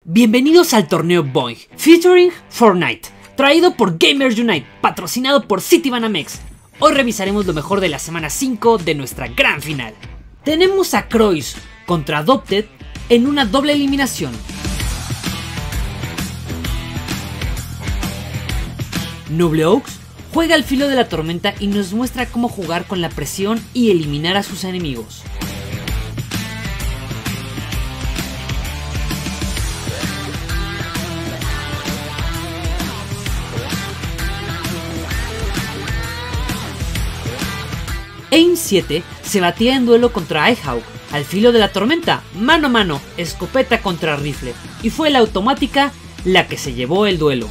Bienvenidos al torneo Boing, featuring Fortnite, traído por Gamers Unite, patrocinado por Citibanamex. Hoy revisaremos lo mejor de la semana 5 de nuestra gran final. Tenemos a Croix contra Adopted en una doble eliminación. Nobleaux juega al filo de la tormenta y nos muestra cómo jugar con la presión y eliminar a sus enemigos. Aim7 se batía en duelo contra iHawk, al filo de la tormenta, mano a mano, escopeta contra rifle, y fue la automática la que se llevó el duelo.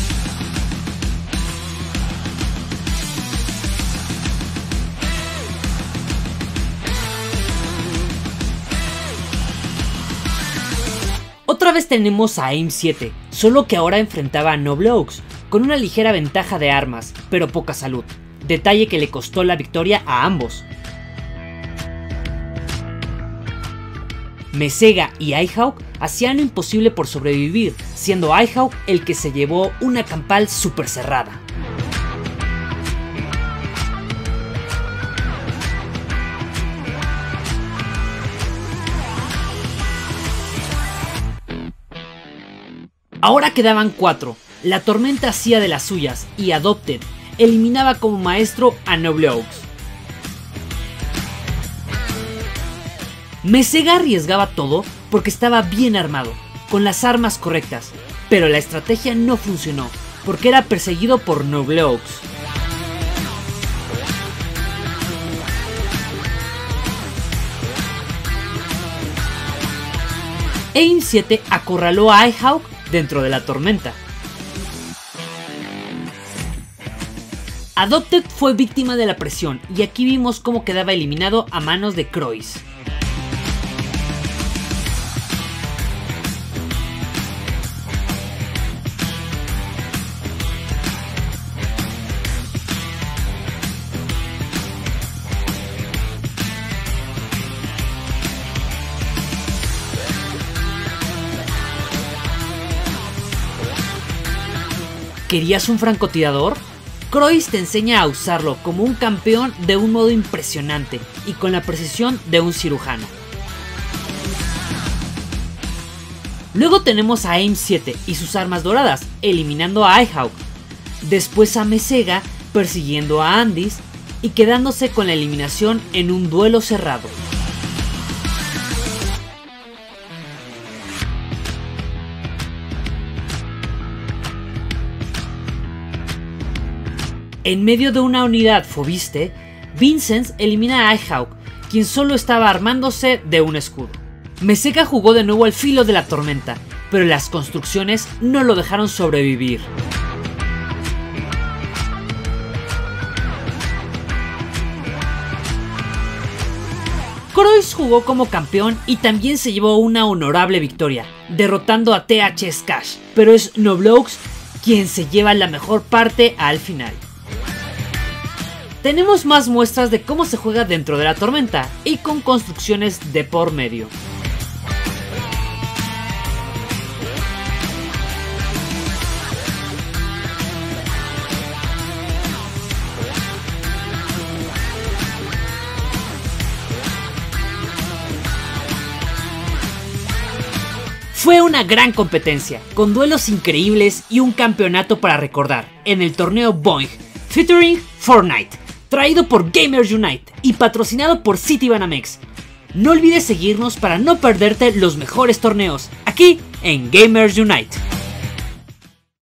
Otra vez tenemos a Aim7, solo que ahora enfrentaba a Nobleaux, con una ligera ventaja de armas, pero poca salud. Detalle que le costó la victoria a ambos. Mesega y iHawk hacían lo imposible por sobrevivir, siendo iHawk el que se llevó una campal super cerrada. Ahora quedaban 4, la tormenta hacía de las suyas y Adopted eliminaba como maestro a Nobleaux. Mesega arriesgaba todo porque estaba bien armado, con las armas correctas, pero la estrategia no funcionó, porque era perseguido por Nobleaux. Aim7 acorraló a iHawk dentro de la tormenta. Adopted fue víctima de la presión y aquí vimos cómo quedaba eliminado a manos de Croix. ¿Querías un francotirador? Croix te enseña a usarlo como un campeón de un modo impresionante y con la precisión de un cirujano. Luego tenemos a Aim7 y sus armas doradas, eliminando a iHawk. Después a Mesega persiguiendo a Andis y quedándose con la eliminación en un duelo cerrado. En medio de una unidad Fobiste, Vincent elimina a iHawk, quien solo estaba armándose de un escudo. Mesega jugó de nuevo al filo de la tormenta, pero las construcciones no lo dejaron sobrevivir. Croix jugó como campeón y también se llevó una honorable victoria, derrotando a TH Skash, pero es Nobleaux quien se lleva la mejor parte al final. Tenemos más muestras de cómo se juega dentro de la tormenta y con construcciones de por medio. Fue una gran competencia, con duelos increíbles y un campeonato para recordar en el torneo Boing, featuring Fortnite, traído por Gamers Unite y patrocinado por Citibanamex. No olvides seguirnos para no perderte los mejores torneos aquí en Gamers Unite.